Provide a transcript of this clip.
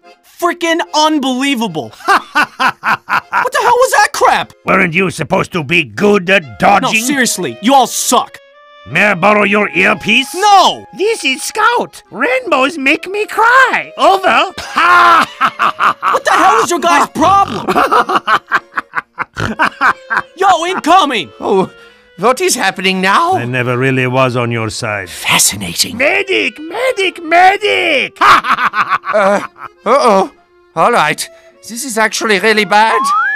Freaking unbelievable! What the hell was that crap? Weren't you supposed to be good at dodging? No, seriously, you all suck. May I borrow your earpiece? No! This is Scout. Rainbows make me cry. Over. What the hell is your guys' problem? Yo, incoming! Oh, what is happening now? I never really was on your side. Fascinating. Medic! Medic! Medic! Uh-oh. All right. This is actually really bad.